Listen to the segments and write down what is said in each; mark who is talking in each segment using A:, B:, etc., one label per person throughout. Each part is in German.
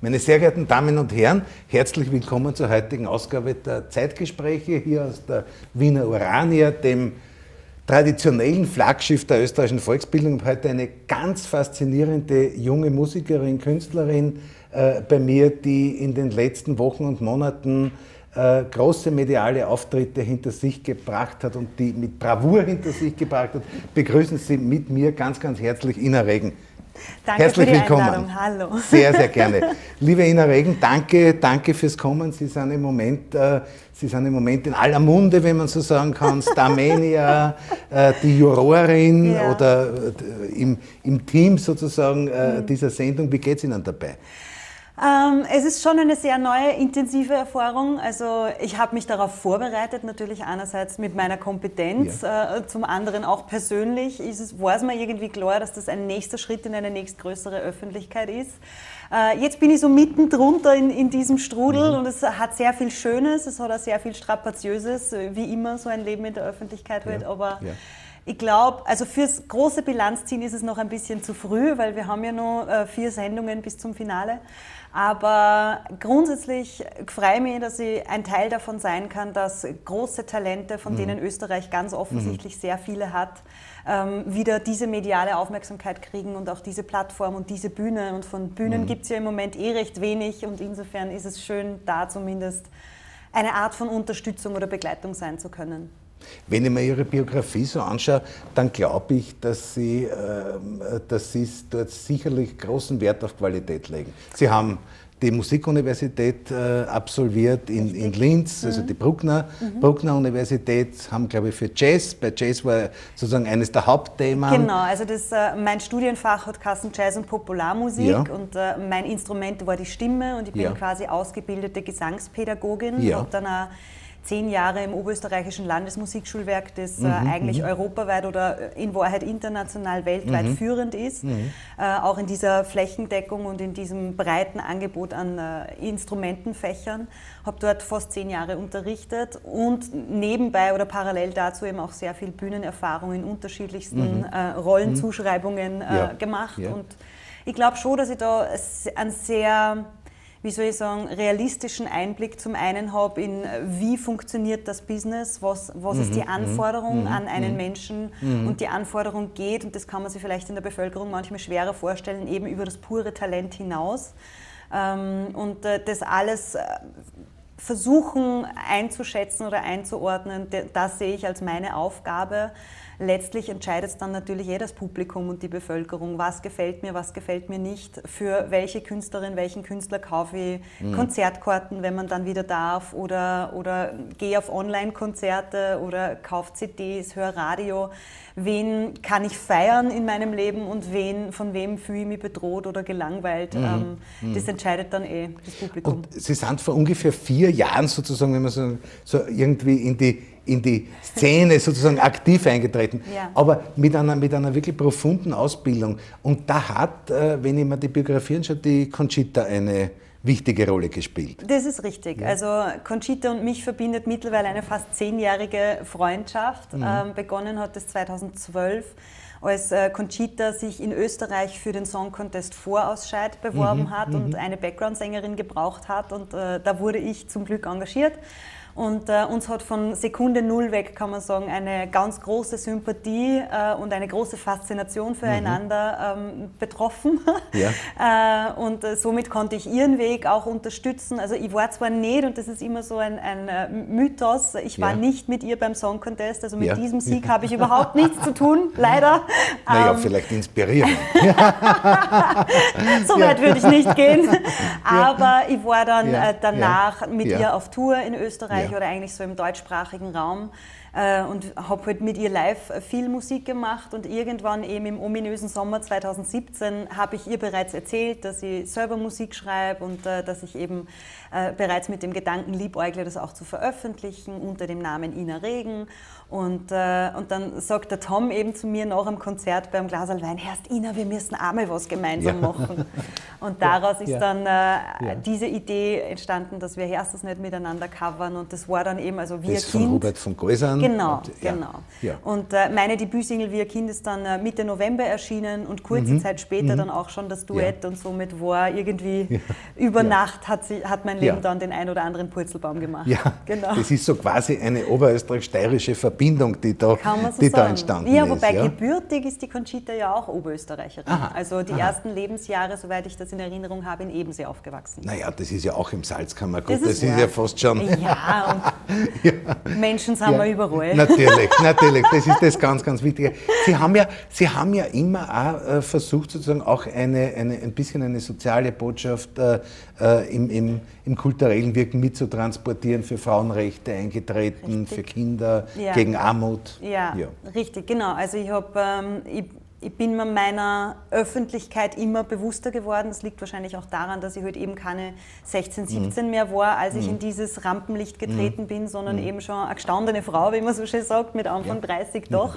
A: Meine sehr geehrten Damen und Herren, herzlich willkommen zur heutigen Ausgabe der Zeitgespräche hier aus der Wiener Urania, dem traditionellen Flaggschiff der österreichischen Volksbildung. Ich habe heute eine ganz faszinierende junge Musikerin, Künstlerin bei mir, die in den letzten Wochen und Monaten große mediale Auftritte hinter sich gebracht hat und die mit Bravour hinter sich gebracht hat. Begrüßen Sie mit mir ganz, ganz herzlich Ina Regen.
B: Danke
A: Herzlich
B: für die
A: willkommen.
B: Einladung. Hallo.
A: Sehr, sehr gerne. Liebe Ina Regen, danke fürs Kommen. Sie sind im Moment in aller Munde, wenn man so sagen kann. Starmania, die Jurorin oder im Team sozusagen dieser Sendung. Wie geht es Ihnen dabei?
B: Es ist schon eine sehr neue, intensive Erfahrung. Also ich habe mich darauf vorbereitet, natürlich einerseits mit meiner Kompetenz, zum anderen auch persönlich war es mir irgendwie klar, dass das ein nächster Schritt in eine nächstgrößere Öffentlichkeit ist. Jetzt bin ich so mitten drunter in diesem Strudel und es hat sehr viel Schönes, es hat auch sehr viel Strapaziöses, wie immer so ein Leben in der Öffentlichkeit halt, aber ich glaube, also fürs große Bilanzziehen ist es noch ein bisschen zu früh, weil wir haben ja noch 4 Sendungen bis zum Finale. Aber grundsätzlich freue ich mich, dass ich ein Teil davon sein kann, dass große Talente, von denen Österreich ganz offensichtlich sehr viele hat, wieder diese mediale Aufmerksamkeit kriegen und auch diese Plattform und diese Bühne. Und von Bühnen gibt es ja im Moment recht wenig und insofern ist es schön, da zumindest eine Art von Unterstützung oder Begleitung sein zu können.
A: Wenn ich mir Ihre Biografie so anschaue, dann glaube ich, dass Sie dort sicherlich großen Wert auf Qualität legen. Sie haben die Musikuniversität absolviert in Linz, also die Bruckner Universität, haben, glaube ich, für Jazz, bei Jazz war sozusagen eines der Hauptthemen.
B: Genau, also mein Studienfach hat geheißen Jazz und Popularmusik und mein Instrument war die Stimme und ich bin quasi ausgebildete Gesangspädagogin, habe dann auch 10 Jahre im Oberösterreichischen Landesmusikschulwerk, das eigentlich europaweit oder in Wahrheit international, weltweit führend ist, auch in dieser Flächendeckung und in diesem breiten Angebot an Instrumentenfächern. Habe dort fast 10 Jahre unterrichtet und nebenbei oder parallel dazu eben auch sehr viel Bühnenerfahrung in unterschiedlichsten Rollenzuschreibungen gemacht. Und ich glaube schon, dass ich da einen sehr, wie soll ich sagen, realistischen Einblick zum einen habe in, wie funktioniert das Business, was ist die Anforderung an einen Menschen und die Anforderung geht, und das kann man sich vielleicht in der Bevölkerung manchmal schwerer vorstellen, eben über das pure Talent hinaus. Und das alles versuchen einzuschätzen oder einzuordnen, das sehe ich als meine Aufgabe. Letztlich entscheidet es dann natürlich das Publikum und die Bevölkerung, was gefällt mir nicht, für welche Künstlerin, welchen Künstler kaufe ich Konzertkarten, wenn man dann wieder darf, oder gehe auf Online-Konzerte oder kaufe CDs, höre Radio. Wen kann ich feiern in meinem Leben und von wem fühle ich mich bedroht oder gelangweilt. Das entscheidet dann das Publikum.
A: Und Sie sind vor ungefähr 4 Jahren sozusagen, wenn man so irgendwie in die Szene sozusagen aktiv eingetreten, aber mit einer wirklich profunden Ausbildung. Und da hat, wenn ich mir die Biografie anschaue, die Conchita eine wichtige Rolle gespielt.
B: Das ist richtig. Also Conchita und mich verbindet mittlerweile eine fast 10-jährige Freundschaft. Begonnen hat es 2012, als Conchita sich in Österreich für den Song Contest Vorausscheid beworben hat und eine Background-Sängerin gebraucht hat. Und da wurde ich zum Glück engagiert. Und uns hat von Sekunde 0 weg, kann man sagen, eine ganz große Sympathie und eine große Faszination füreinander betroffen. Und somit konnte ich ihren Weg auch unterstützen. Also ich war zwar nicht, und das ist immer so ein Mythos, ich war nicht mit ihr beim Song Contest, also mit diesem Sieg habe ich überhaupt nichts zu tun, leider.
A: Naja, vielleicht inspirieren.
B: So weit würde ich nicht gehen. Aber ich war dann danach mit ihr auf Tour in Österreich oder eigentlich so im deutschsprachigen Raum und habe halt mit ihr live viel Musik gemacht, und irgendwann eben im ominösen Sommer 2017 habe ich ihr bereits erzählt, dass ich selber Musik schreibe und dass ich eben bereits mit dem Gedanken liebäugle, das auch zu veröffentlichen unter dem Namen Ina Regen. Und dann sagt der Tom eben zu mir nach dem Konzert beim Glaserl Wein: Herrst Ina, wir müssen einmal was gemeinsam machen. Und daraus ist dann diese Idee entstanden, dass wir Herst das nicht miteinander covern, und das war dann eben, also wir
A: das von Robert von Geusern.
B: Genau. Ja. Und meine Debütsingle Wie ein Kind ist dann Mitte November erschienen und kurze Zeit später dann auch schon das Duett und somit war irgendwie über Nacht hat mein Leben dann den ein oder anderen Purzelbaum gemacht.
A: Ja, genau. Das ist so quasi eine oberösterreich-steirische Verbindung, die da entstanden ist.
B: Ja, wobei gebürtig ist die Conchita ja auch Oberösterreicherin. Also die ersten Lebensjahre, soweit ich das in Erinnerung habe, in Ebensee aufgewachsen.
A: Naja, das ist ja auch im Salzkammergut, das ist ja fast schon...
B: Ja, und Menschen sind wir überall.
A: Natürlich, das ist das ganz, ganz Wichtige. Sie haben ja immer auch versucht, sozusagen auch ein bisschen eine soziale Botschaft im kulturellen Wirken mitzutransportieren, für Frauenrechte eingetreten, für Kinder, gegen Armut.
B: Ja, richtig, genau. Also ich bin mir meiner Öffentlichkeit immer bewusster geworden. Das liegt wahrscheinlich auch daran, dass ich heute eben keine 16, 17 mehr war, als ich in dieses Rampenlicht getreten bin, sondern eben schon eine gestandene Frau, wie man so schön sagt, mit Anfang 30 doch.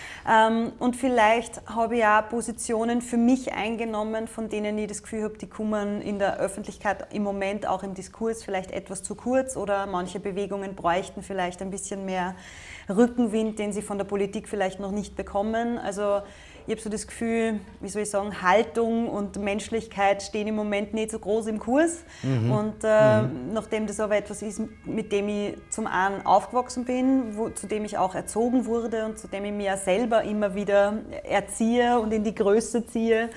B: Und vielleicht habe ich auch Positionen für mich eingenommen, von denen ich das Gefühl habe, die kommen in der Öffentlichkeit im Moment auch im Diskurs vielleicht etwas zu kurz oder manche Bewegungen bräuchten vielleicht ein bisschen mehr Rückenwind, den sie von der Politik vielleicht noch nicht bekommen. Also ich habe so das Gefühl, wie soll ich sagen, Haltung und Menschlichkeit stehen im Moment nicht so groß im Kurs. Und nachdem das aber etwas ist, mit dem ich zum einen aufgewachsen bin, zu dem ich auch erzogen wurde und zu dem ich mich ja selber immer wieder erziehe und in die Größe ziehe,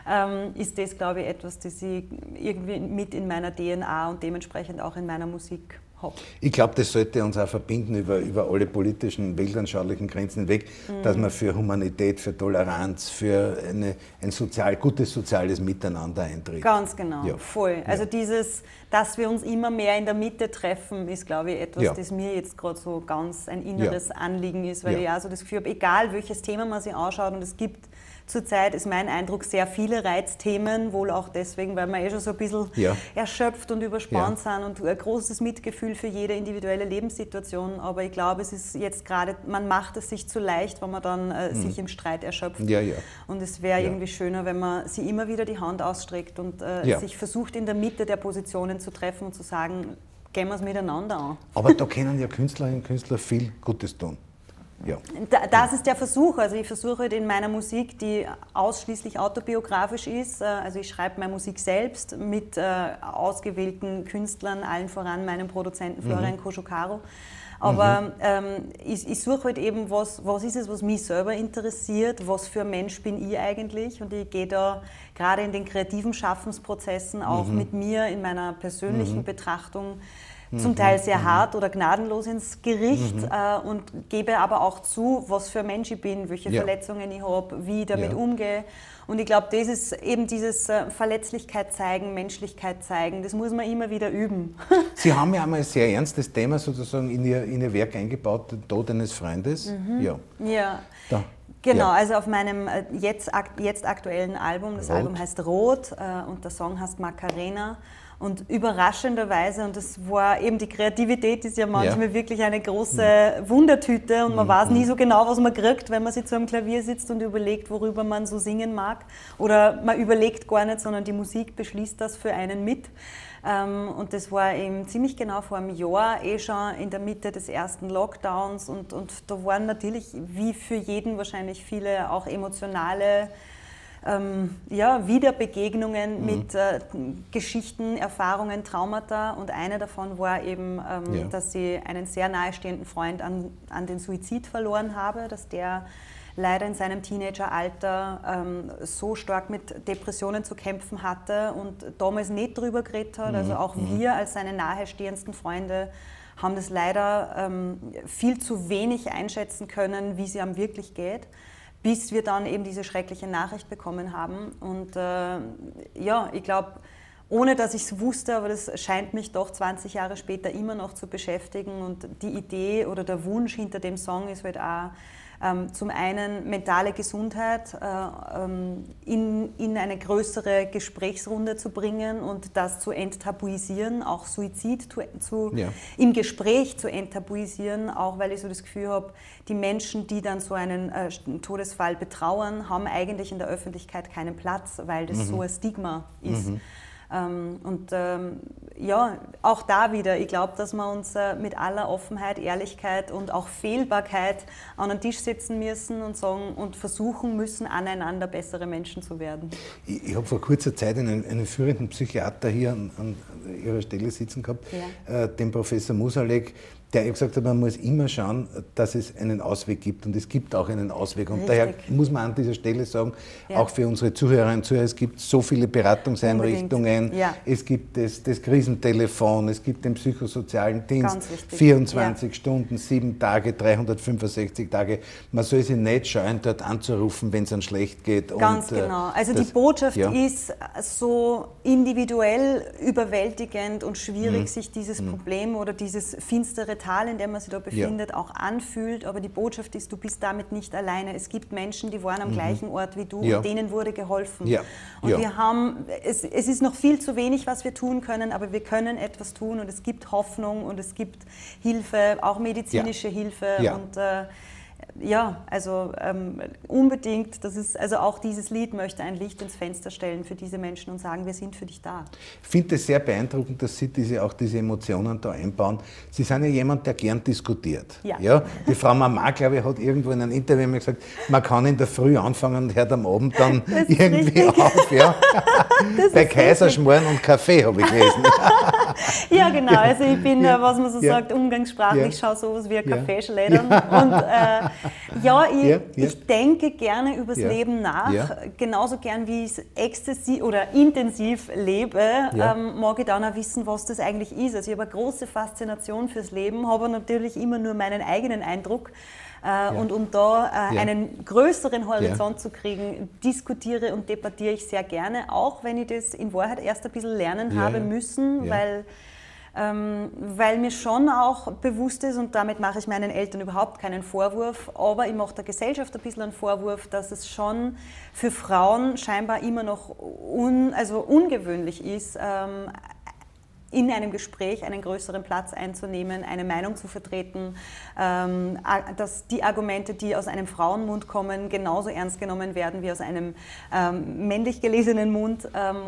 B: ist das, glaube ich, etwas, das ich irgendwie mit in meiner DNA und dementsprechend auch in meiner Musik habe.
A: Ich glaube, das sollte uns auch verbinden über alle politischen, weltanschaulichen Grenzen hinweg, dass man für Humanität, für Toleranz, für ein gutes soziales Miteinander eintritt.
B: Ganz genau, voll. Also dass wir uns immer mehr in der Mitte treffen, ist, glaube ich, etwas, das mir jetzt gerade so ganz ein inneres Anliegen ist, weil ich auch so das Gefühl habe, egal welches Thema man sich anschaut, und es gibt zurzeit, ist mein Eindruck, sehr viele Reizthemen, wohl auch deswegen, weil wir schon so ein bisschen erschöpft und überspannt sind und ein großes Mitgefühl für jede individuelle Lebenssituation. Aber ich glaube, es ist jetzt gerade, man macht es sich zu leicht, wenn man dann sich im Streit erschöpft. Und es wäre irgendwie schöner, wenn man sie immer wieder die Hand ausstreckt und sich versucht, in der Mitte der Positionen zu treffen und zu sagen, gehen wir es miteinander an.
A: Aber da können ja Künstlerinnen und Künstler viel Gutes tun. Ja.
B: Das ist der Versuch. Also ich versuche in meiner Musik, die ausschließlich autobiografisch ist, also ich schreibe meine Musik selbst mit ausgewählten Künstlern, allen voran meinem Produzenten Florian Koschukaro. Aber ich suche halt eben, was ist es, was mich selber interessiert, was für ein Mensch bin ich eigentlich, und ich gehe da gerade in den kreativen Schaffensprozessen auch mit mir in meiner persönlichen Betrachtung zum Teil sehr hart oder gnadenlos ins Gericht und gebe aber auch zu, was für ein Mensch ich bin, welche Verletzungen ich habe, wie ich damit umgehe. Und ich glaube, das ist eben dieses Verletzlichkeit zeigen, Menschlichkeit zeigen, das muss man immer wieder üben.
A: Sie haben ja einmal ein sehr ernstes Thema sozusagen in Ihr Werk eingebaut, den Tod eines Freundes.
B: Genau, also auf meinem jetzt aktuellen Album, das Album heißt Rot und der Song heißt Macarena. Und überraschenderweise, und das war eben die Kreativität, ist ja manchmal wirklich eine große Wundertüte und man weiß nie so genau, was man kriegt, wenn man sich zu einem Klavier sitzt und überlegt, worüber man so singen mag. Oder man überlegt gar nicht, sondern die Musik beschließt das für einen mit. Und das war eben ziemlich genau vor einem Jahr, schon in der Mitte des ersten Lockdowns. Und da waren natürlich, wie für jeden wahrscheinlich, viele auch emotionale Wiederbegegnungen mit Geschichten, Erfahrungen, Traumata, und eine davon war eben, dass ich einen sehr nahestehenden Freund an den Suizid verloren habe, dass der leider in seinem Teenageralter so stark mit Depressionen zu kämpfen hatte und damals nicht drüber geredet hat. Also auch wir als seine nahestehendsten Freunde haben das leider viel zu wenig einschätzen können, wie es ihm wirklich geht, bis wir dann eben diese schreckliche Nachricht bekommen haben. Und ich glaube, ohne dass ich es wusste, aber das scheint mich doch 20 Jahre später immer noch zu beschäftigen. Und die Idee oder der Wunsch hinter dem Song ist halt auch, zum einen mentale Gesundheit in eine größere Gesprächsrunde zu bringen und das zu enttabuisieren, auch Suizid im Gespräch zu enttabuisieren, auch weil ich so das Gefühl habe, die Menschen, die dann so einen Todesfall betrauern, haben eigentlich in der Öffentlichkeit keinen Platz, weil das so ein Stigma ist. ja, auch da wieder, ich glaube, dass wir uns mit aller Offenheit, Ehrlichkeit und auch Fehlbarkeit an den Tisch setzen müssen und sagen und versuchen müssen, aneinander bessere Menschen zu werden. Ich
A: habe vor kurzer Zeit einen führenden Psychiater hier an Ihrer Stelle sitzen gehabt, den Professor Musalek, der gesagt hat, man muss immer schauen, dass es einen Ausweg gibt und es gibt auch einen Ausweg. Und daher muss man an dieser Stelle sagen, auch für unsere Zuhörerinnen und Zuhörer, es gibt so viele Beratungseinrichtungen, es gibt das Krisentelefon, es gibt den psychosozialen Dienst, 24 Stunden, 7 Tage, 365 Tage. Man soll sich nicht scheuen, dort anzurufen, wenn es einem schlecht geht.
B: Ganz genau. Also die Botschaft ist so individuell überwältigend und schwierig, sich dieses Problem oder dieses finstere Tal, in dem man sich da befindet, auch anfühlt, aber die Botschaft ist, du bist damit nicht alleine. Es gibt Menschen, die waren am gleichen Ort wie du und denen wurde geholfen. Und wir haben, es ist noch viel zu wenig, was wir tun können, aber wir können etwas tun und es gibt Hoffnung und es gibt Hilfe, auch medizinische Hilfe und also unbedingt, das ist, also auch dieses Lied möchte ein Licht ins Fenster stellen für diese Menschen und sagen, wir sind für dich da.
A: Ich finde es sehr beeindruckend, dass Sie auch diese Emotionen da einbauen. Sie sind ja jemand, der gern diskutiert. Ja? Die Frau Mama, glaube ich, hat irgendwo in einem Interview mal gesagt, man kann in der Früh anfangen und hört am Abend dann irgendwie auf. Ja? Bei Kaiserschmarrn und Kaffee habe ich gelesen.
B: Ja, genau. Also ich bin, was man so sagt, umgangssprachlich, schaue sowas wie ein Kaffeeschlädern. Und ich denke gerne übers Leben nach. Genauso gern wie ich es exzessiv oder intensiv lebe, mag ich dann auch wissen, was das eigentlich ist. Also ich habe eine große Faszination fürs Leben, habe natürlich immer nur meinen eigenen Eindruck. Und um da einen größeren Horizont zu kriegen, diskutiere und debattiere ich sehr gerne, auch wenn ich das in Wahrheit erst ein bisschen lernen habe müssen, weil mir schon auch bewusst ist, und damit mache ich meinen Eltern überhaupt keinen Vorwurf, aber ich mache der Gesellschaft ein bisschen einen Vorwurf, dass es schon für Frauen scheinbar immer noch ungewöhnlich ist, in einem Gespräch einen größeren Platz einzunehmen, eine Meinung zu vertreten, dass die Argumente, die aus einem Frauenmund kommen, genauso ernst genommen werden wie aus einem männlich gelesenen Mund.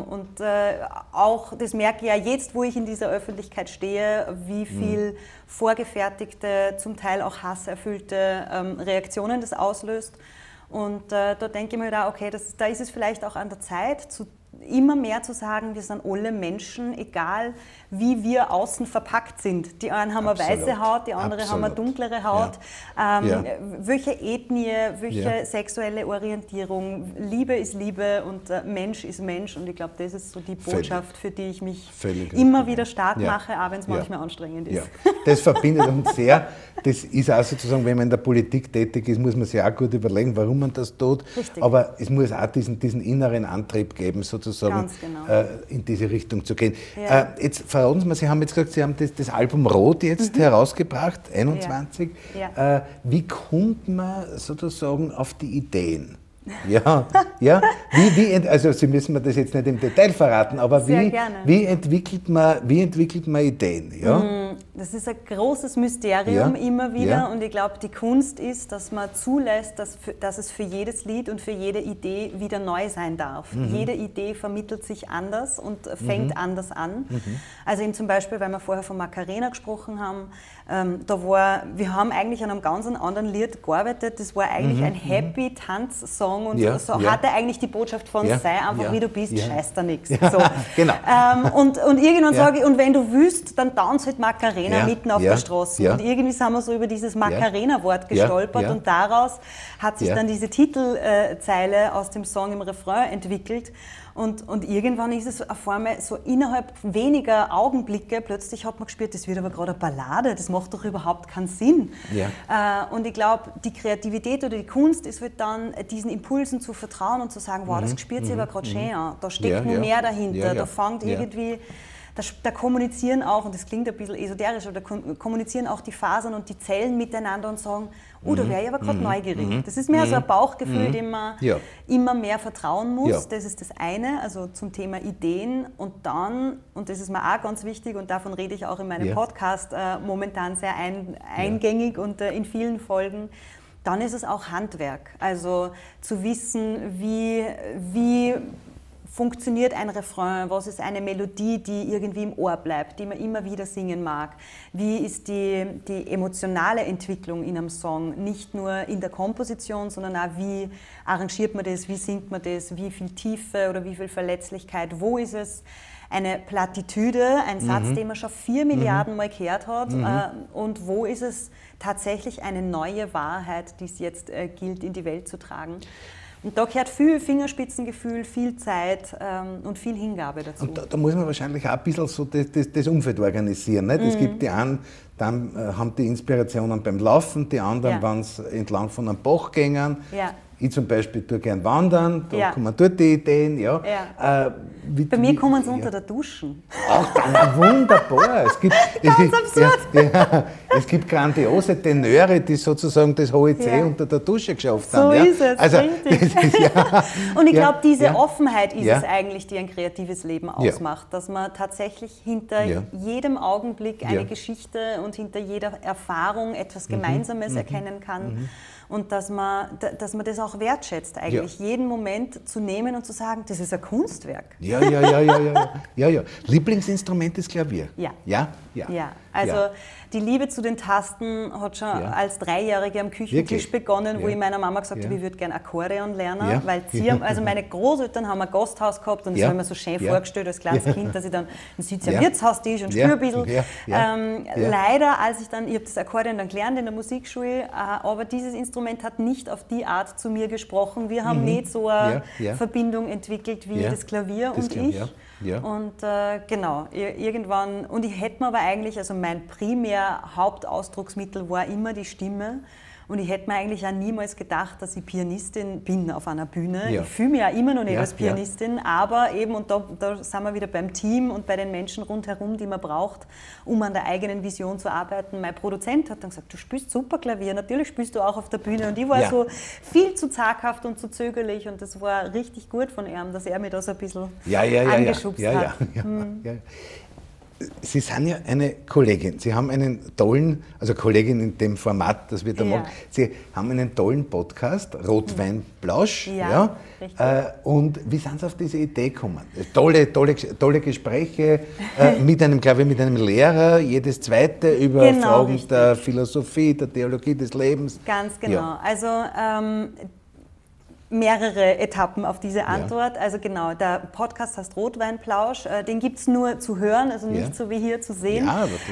B: Auch, das merke ich ja jetzt, wo ich in dieser Öffentlichkeit stehe, wie viel vorgefertigte, zum Teil auch hasserfüllte Reaktionen das auslöst. Und da denke ich mir da, okay, da ist es vielleicht auch an der Zeit, immer mehr zu sagen, wir sind alle Menschen, egal wie wir außen verpackt sind. Die einen haben eine weiße Haut, die anderen haben eine dunklere Haut. Welche Ethnie, welche sexuelle Orientierung, Liebe ist Liebe und Mensch ist Mensch. Und ich glaube, das ist so die Botschaft, für die ich mich immer wieder stark mache, auch wenn es manchmal anstrengend ist.
A: Das verbindet uns sehr. Das ist auch sozusagen, wenn man in der Politik tätig ist, muss man sich auch gut überlegen, warum man das tut. Richtig. Aber es muss auch diesen inneren Antrieb geben, sozusagen in diese Richtung zu gehen. Jetzt verraten Sie mir, Sie haben jetzt gesagt, Sie haben das Album Rot jetzt herausgebracht, 21. Wie kommt man sozusagen auf die Ideen? Also Sie müssen mir das jetzt nicht im Detail verraten, aber wie entwickelt man Ideen?
B: Das ist ein großes Mysterium immer wieder und ich glaube, die Kunst ist, dass man zulässt, dass es für jedes Lied und für jede Idee wieder neu sein darf. Jede Idee vermittelt sich anders und fängt anders an. Also eben zum Beispiel, weil wir vorher von Macarena gesprochen haben, wir haben eigentlich an einem ganz anderen Lied gearbeitet, das war eigentlich ein Happy-Tanz-Song und so hatte eigentlich die Botschaft von sei einfach wie du bist, scheiß da nichts. So.
A: Genau.
B: Und irgendwann sage ich, und wenn du willst, dann tanz halt Macarena mitten auf der Straße. Und irgendwie sind wir so über dieses Macarena-Wort gestolpert und daraus hat sich dann diese Titelzeile aus dem Song im Refrain entwickelt. Und irgendwann ist es auf einmal so innerhalb weniger Augenblicke, plötzlich hat man gespürt, das wird aber gerade eine Ballade, das macht doch überhaupt keinen Sinn. Und ich glaube, die Kreativität oder die Kunst ist halt dann, diesen Impulsen zu vertrauen und zu sagen, wow, das spürt sich aber gerade schön an, da steckt noch mehr dahinter, da fängt irgendwie... Da kommunizieren auch, und das klingt ein bisschen esoterisch, aber da kommunizieren auch die Fasern und die Zellen miteinander und sagen, da wäre ich aber gerade neugierig. Das ist mehr so ein Bauchgefühl, dem man immer mehr vertrauen muss. Das ist das eine, also zum Thema Ideen. Und dann, und das ist mir auch ganz wichtig, und davon rede ich auch in meinem Podcast momentan sehr eingängig und in vielen Folgen, dann ist es auch Handwerk. Also zu wissen, wie funktioniert ein Refrain, was ist eine Melodie, die irgendwie im Ohr bleibt, die man immer wieder singen mag, wie ist die emotionale Entwicklung in einem Song, nicht nur in der Komposition, sondern auch wie arrangiert man das, wie singt man das, wie viel Tiefe oder wie viel Verletzlichkeit, wo ist es eine Plattitüde, ein Satz, den man schon 4 Milliarden Mal gehört hat, und wo ist es tatsächlich eine neue Wahrheit, die es jetzt gilt, in die Welt zu tragen. Und da gehört viel Fingerspitzengefühl, viel Zeit und viel Hingabe dazu.
A: Und da muss man wahrscheinlich auch ein bisschen so das Umfeld organisieren. Nicht? Es gibt die einen, dann haben die Inspirationen beim Laufen, die anderen, wenn sie entlang von einem Bach gehen.
B: Ja.
A: Ich zum Beispiel tue gern wandern, da kommen dort die Ideen. Ja.
B: Bei mir kommen sie unter der Duschen.
A: Auch dann, wunderbar.
B: Ganz absurd.
A: Es gibt grandiose Tenöre, die sozusagen das hohe C unter der Dusche geschafft haben.
B: So ist es,
A: also,
B: richtig. Und ich glaube, diese Offenheit ist es eigentlich, die ein kreatives Leben ausmacht. Dass man tatsächlich hinter jedem Augenblick eine Geschichte und hinter jeder Erfahrung etwas Gemeinsames erkennen kann. Und dass man das auch wertschätzt, eigentlich jeden Moment zu nehmen und zu sagen, das ist ein Kunstwerk.
A: Ja. Lieblingsinstrument ist Klavier.
B: Ja. Also die Liebe zu den Tasten hat schon als Dreijährige am Küchentisch begonnen, wo ich meiner Mama gesagt habe, ich würde gerne Akkordeon lernen, weil also meine Großeltern haben ein Gasthaus gehabt und das habe ich mir so schön vorgestellt als kleines Kind, dass ich dann sitze am Wirtshaustisch und spüre ein bisschen. Leider, ich habe das Akkordeon dann gelernt in der Musikschule, aber dieses Instrument hat nicht auf die Art zu mir gesprochen. Wir haben nicht so eine Verbindung entwickelt wie das Klavier und ich. Und genau, irgendwann, und ich hätte mir aber eigentlich, also mein primär Hauptausdrucksmittel war immer die Stimme. Und ich hätte mir eigentlich auch niemals gedacht, dass ich Pianistin bin auf einer Bühne. Ich fühle mich auch immer noch nicht als Pianistin, aber eben, und da sind wir wieder beim Team und bei den Menschen rundherum, die man braucht, um an der eigenen Vision zu arbeiten. Mein Produzent hat dann gesagt, du spielst super Klavier, natürlich spielst du auch auf der Bühne. Und ich war so viel zu zaghaft und zu zögerlich und das war richtig gut von ihm, dass er mich da so ein bisschen angeschubst hat.
A: Sie sind ja eine Kollegin. Sie haben einen tollen, also Kollegin in dem Format, das wir da machen. Sie haben einen tollen Podcast, Rotweinplausch. Und wie sind Sie auf diese Idee gekommen? Tolle Gespräche mit einem Lehrer, jedes zweite über Fragen der Philosophie, der Theologie des Lebens.
B: Ganz genau. Also mehrere Etappen auf diese Antwort. Also genau, der Podcast heißt Rotweinplausch, den gibt es nur zu hören, also nicht so wie hier zu sehen.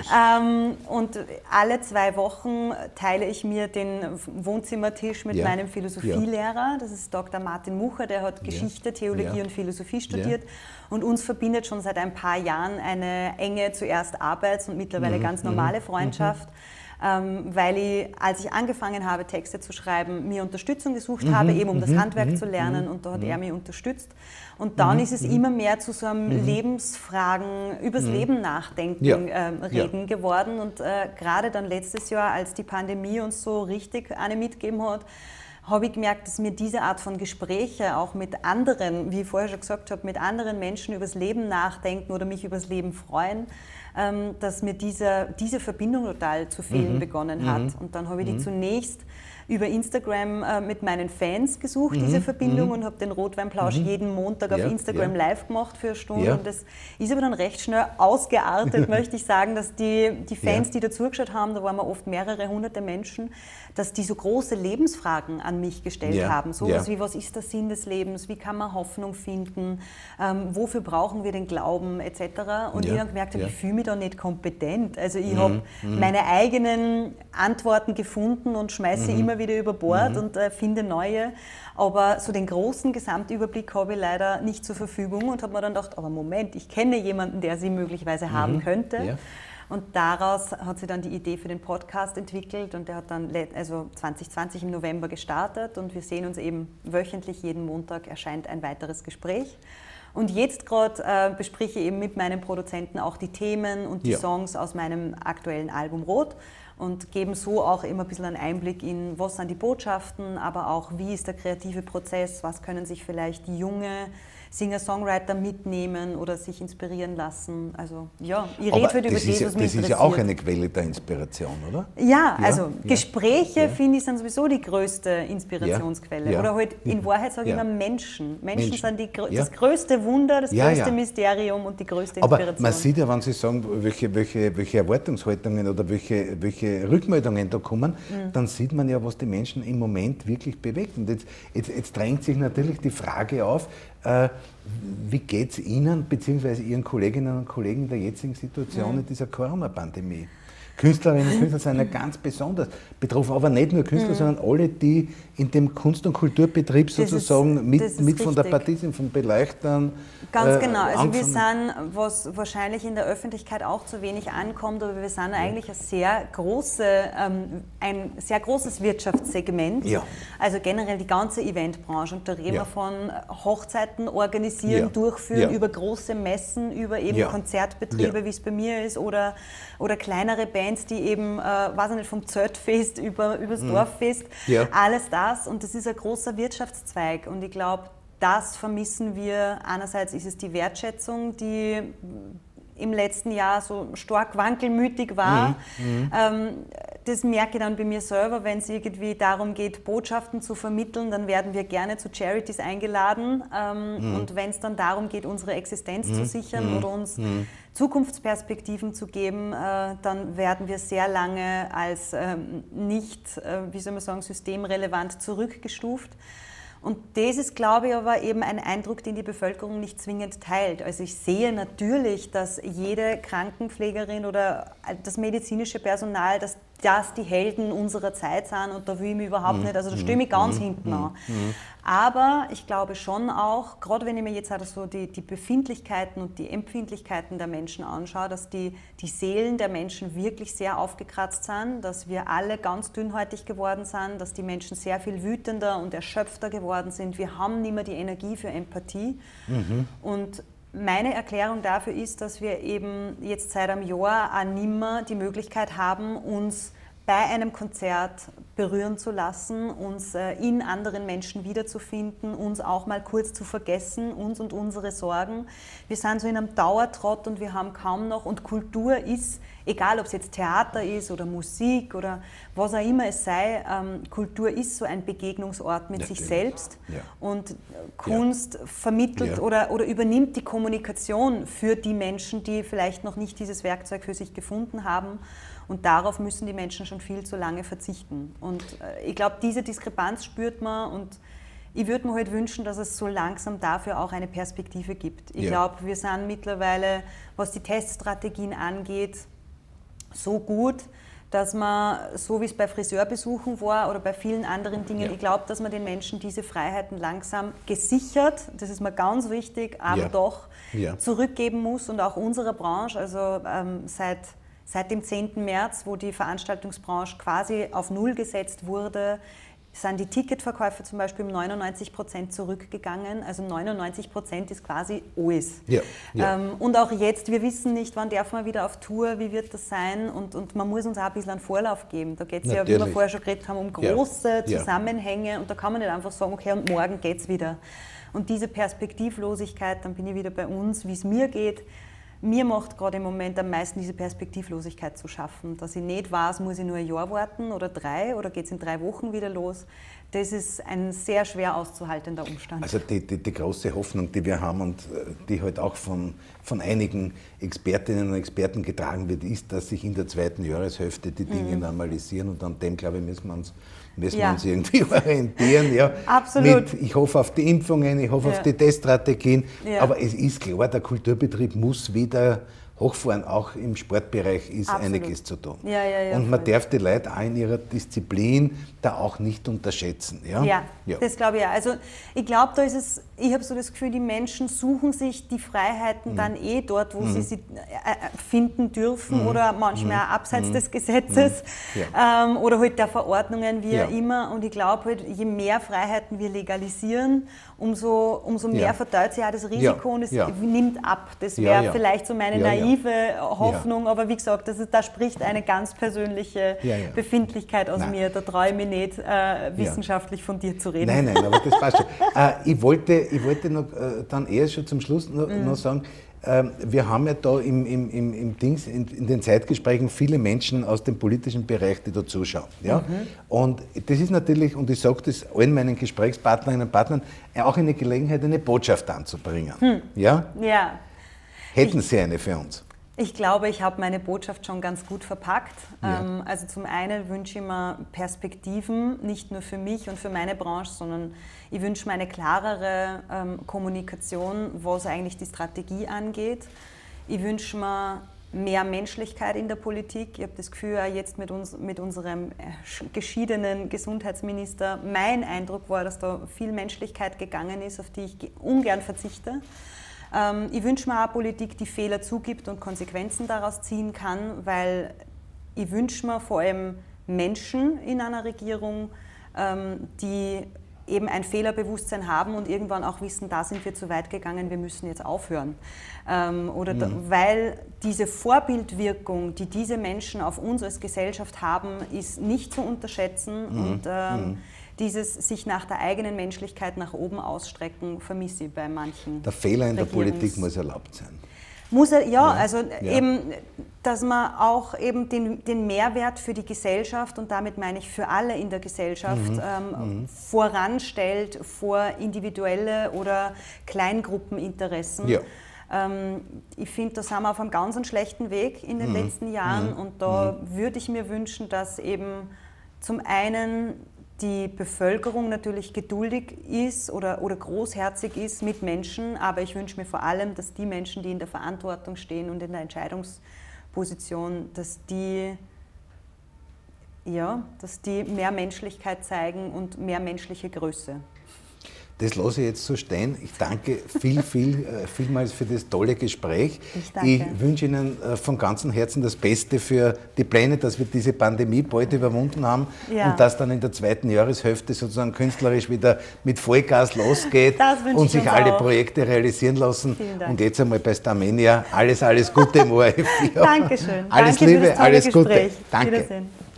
B: Und alle 2 Wochen teile ich mir den Wohnzimmertisch mit meinem Philosophielehrer, das ist Dr. Martin Mucher, der hat Geschichte, Theologie und Philosophie studiert. Und uns verbindet schon seit ein paar Jahren eine enge, zuerst Arbeits- und mittlerweile ganz normale Freundschaft. Weil ich, als ich angefangen habe, Texte zu schreiben, mir Unterstützung gesucht habe, eben um das Handwerk zu lernen, und da hat er mich unterstützt. Und dann ist es immer mehr zu so einem Lebensfragen, übers Leben nachdenken reden geworden. Und gerade dann letztes Jahr, als die Pandemie uns so richtig eine mitgegeben hat, habe ich gemerkt, dass mir diese Art von Gespräche auch mit anderen, wie ich vorher schon gesagt habe, mit anderen Menschen übers Leben nachdenken oder mich übers Leben freuen, dass mir diese Verbindung total zu fehlen begonnen hat. Und dann habe ich die zunächst über Instagram mit meinen Fans gesucht, diese Verbindung, und habe den Rotweinplausch jeden Montag auf Instagram live gemacht für eine Stunde. Und das ist aber dann recht schnell ausgeartet, möchte ich sagen, dass die Fans, die da zugeschaut haben, da waren wir oft mehrere hunderte Menschen, dass die so große Lebensfragen an mich gestellt haben. Sowas wie, was ist der Sinn des Lebens, wie kann man Hoffnung finden, wofür brauchen wir den Glauben, etc. Und ich habe gemerkt, ich fühle mich da nicht kompetent. Also ich habe meine eigenen Antworten gefunden und schmeiße immer wieder über Bord und finde neue. Aber so den großen Gesamtüberblick habe ich leider nicht zur Verfügung und habe mir dann gedacht, aber Moment, ich kenne jemanden, der sie möglicherweise haben könnte. Und daraus hat sich dann die Idee für den Podcast entwickelt und der hat dann 2020 im November gestartet und wir sehen uns eben wöchentlich, jeden Montag erscheint ein weiteres Gespräch. Und jetzt gerade bespreche ich eben mit meinem Produzenten auch die Themen und die Songs aus meinem aktuellen Album Rot und geben so auch immer ein bisschen einen Einblick in, was sind die Botschaften, aber auch, wie ist der kreative Prozess, was können sich vielleicht junge Singer-Songwriter mitnehmen oder sich inspirieren lassen. Also ja, ich rede halt über das, was mich interessiert.
A: Das ist ja auch eine Quelle der Inspiration, oder?
B: Ja, also Gespräche, finde ich, sind sowieso die größte Inspirationsquelle. Oder halt in Wahrheit sage ich immer Menschen. Menschen sind das größte Wunder, das größte Mysterium und die größte Inspiration.
A: Aber man sieht ja, wenn Sie sagen, welche Erwartungshaltungen oder welche Rückmeldungen da kommen, dann sieht man ja, was die Menschen im Moment wirklich bewegt. Und jetzt drängt sich natürlich die Frage auf, wie geht es Ihnen bzw. Ihren Kolleginnen und Kollegen in der jetzigen Situation in dieser Corona-Pandemie? Künstlerinnen und Künstler sind ja ganz besonders betroffen, aber nicht nur Künstler, sondern alle, die in dem Kunst- und Kulturbetrieb sozusagen mit von der Partie sind, von Beleuchtern.
B: Ganz genau, also wir sind, was wahrscheinlich in der Öffentlichkeit auch zu wenig ankommt, aber wir sind eigentlich ein sehr großes Wirtschaftssegment. Ja. Also generell die ganze Eventbranche. Und da reden wir von Hochzeiten organisieren, durchführen, über große Messen, über eben Konzertbetriebe, wie es bei mir ist, oder kleinere Bands, die eben, weiß ich nicht, vom Zeltfest übers Dorffest, alles das. Und das ist ein großer Wirtschaftszweig. Und ich glaube, das vermissen wir. Einerseits ist es die Wertschätzung, die im letzten Jahr so stark wankelmütig war. Das merke ich dann bei mir selber, wenn es irgendwie darum geht, Botschaften zu vermitteln, dann werden wir gerne zu Charities eingeladen. Und wenn es dann darum geht, unsere Existenz zu sichern oder uns Zukunftsperspektiven zu geben, dann werden wir sehr lange als nicht, wie soll man sagen, systemrelevant zurückgestuft. Und das ist, glaube ich, aber eben ein Eindruck, den die Bevölkerung nicht zwingend teilt. Also ich sehe natürlich, dass jede Krankenpflegerin oder das medizinische Personal, dass das die Helden unserer Zeit sind, und da will ich mich überhaupt nicht, also da stehe ich mich ganz hinten an. Aber ich glaube schon auch, gerade wenn ich mir jetzt halt so die Befindlichkeiten und die Empfindlichkeiten der Menschen anschaue, dass die Seelen der Menschen wirklich sehr aufgekratzt sind, dass wir alle ganz dünnhäutig geworden sind, dass die Menschen sehr viel wütender und erschöpfter geworden sind. Wir haben nicht mehr die Energie für Empathie. Und meine Erklärung dafür ist, dass wir eben jetzt seit einem Jahr auch nicht mehr die Möglichkeit haben, uns bei einem Konzert berühren zu lassen, uns in anderen Menschen wiederzufinden, uns auch mal kurz zu vergessen, uns und unsere Sorgen. Wir sind so in einem Dauertrott und wir haben kaum noch, und Kultur ist, egal ob es jetzt Theater ist oder Musik oder was auch immer es sei, Kultur ist so ein Begegnungsort mit sich selbst und Kunst vermittelt oder übernimmt die Kommunikation für die Menschen, die vielleicht noch nicht dieses Werkzeug für sich gefunden haben. Und darauf müssen die Menschen schon viel zu lange verzichten. Und ich glaube, diese Diskrepanz spürt man, und ich würde mir halt wünschen, dass es so langsam dafür auch eine Perspektive gibt. Ich glaube, wir sind mittlerweile, was die Teststrategien angeht, so gut, dass man, so wie es bei Friseurbesuchen war oder bei vielen anderen Dingen, ich glaube, dass man den Menschen diese Freiheiten langsam gesichert, das ist mir ganz wichtig, aber doch zurückgeben muss, und auch unserer Branche, also seit dem 10. März, wo die Veranstaltungsbranche quasi auf Null gesetzt wurde, sind die Ticketverkäufe zum Beispiel um 99% zurückgegangen. Also 99% ist quasi alles. Und auch jetzt, wir wissen nicht, wann darf man wieder auf Tour, wie wird das sein, und man muss uns auch ein bisschen einen Vorlauf geben. Da geht es ja, wie wir vorher schon geredet haben, um große Zusammenhänge, und da kann man nicht einfach sagen, okay, und morgen geht's wieder. Und diese Perspektivlosigkeit, dann bin ich wieder bei uns, wie es mir geht. Mir macht gerade im Moment am meisten diese Perspektivlosigkeit zu schaffen, dass ich nicht weiß, muss ich nur ein Jahr warten oder 3 oder geht es in 3 Wochen wieder los. Das ist ein sehr schwer auszuhaltender Umstand. Also die große Hoffnung, die wir haben und die halt auch von einigen Expertinnen und Experten getragen wird, ist, dass sich in der 2. Jahreshälfte die Dinge normalisieren, und an dem, glaube ich, müssen wir uns irgendwie orientieren. Ja. Absolut. Ich hoffe auf die Impfungen, ich hoffe auf die Teststrategien, aber es ist klar, der Kulturbetrieb muss wieder hochfahren. Auch im Sportbereich ist einiges zu tun. Und man darf die Leute auch in ihrer Disziplin da auch nicht unterschätzen. Ja, das glaube ich auch. Also ich glaube, da ist es, ich habe so das Gefühl, die Menschen suchen sich die Freiheiten dann dort, wo sie sie finden dürfen, oder manchmal auch abseits des Gesetzes oder halt der Verordnungen, wie auch immer. Und ich glaube halt, je mehr Freiheiten wir legalisieren umso mehr verteilt sich auch das Risiko und es nimmt ab. Das wäre vielleicht so meine naive Hoffnung, aber wie gesagt, da spricht eine ganz persönliche Befindlichkeit aus mir. Da traue ich mich nicht, wissenschaftlich von dir zu reden.
A: Nein, aber das passt schon. Ich wollte noch dann eher schon zum Schluss noch sagen, wir haben ja da in den Zeitgesprächen viele Menschen aus dem politischen Bereich, die da zuschauen. Ja? Und das ist natürlich, und ich sage das allen meinen Gesprächspartnerinnen und Partnern, auch eine Gelegenheit, eine Botschaft anzubringen. Ja? Hätten Sie eine für uns?
B: Ich glaube, ich habe meine Botschaft schon ganz gut verpackt. Also zum einen wünsche ich mir Perspektiven, nicht nur für mich und für meine Branche, sondern ich wünsche mir eine klarere Kommunikation, was eigentlich die Strategie angeht. Ich wünsche mir mehr Menschlichkeit in der Politik. Ich habe das Gefühl, jetzt mit unserem geschiedenen Gesundheitsminister, mein Eindruck war, dass da viel Menschlichkeit gegangen ist, auf die ich ungern verzichte. Ich wünsche mir auch eine Politik, die Fehler zugibt und Konsequenzen daraus ziehen kann, weil ich wünsche mir vor allem Menschen in einer Regierung, die eben ein Fehlerbewusstsein haben und irgendwann auch wissen, da sind wir zu weit gegangen, wir müssen jetzt aufhören. Weil diese Vorbildwirkung, die diese Menschen auf uns als Gesellschaft haben, ist nicht zu unterschätzen und dieses sich nach der eigenen Menschlichkeit nach oben ausstrecken, vermisse ich bei manchen.
A: Der Fehler in der Politik muss erlaubt sein.
B: Muss er, eben, dass man auch eben den Mehrwert für die Gesellschaft, und damit meine ich für alle in der Gesellschaft, voranstellt vor individuelle oder Kleingruppeninteressen. Ich finde, da sind wir auf einem ganz schlechten Weg in den letzten Jahren und da würde ich mir wünschen, dass eben zum einen die Bevölkerung natürlich geduldig ist oder großherzig ist mit Menschen, aber ich wünsche mir vor allem, dass die Menschen, die in der Verantwortung stehen und in der Entscheidungsposition, dass die mehr Menschlichkeit zeigen und mehr menschliche Größe.
A: Das lasse ich jetzt so stehen. Ich danke vielmals für das tolle Gespräch. Ich wünsche Ihnen von ganzem Herzen das Beste für die Pläne, dass wir diese Pandemie bald überwunden haben und dass dann in der zweiten Jahreshälfte sozusagen künstlerisch wieder mit Vollgas losgeht und sich alle Projekte realisieren lassen. Und jetzt einmal bei Starmania alles Gute im ORF.
B: Dankeschön.
A: Alles
B: Danke
A: Liebe,
B: für das tolle
A: alles
B: Gespräch.
A: Gute. Danke.
B: Wiedersehen.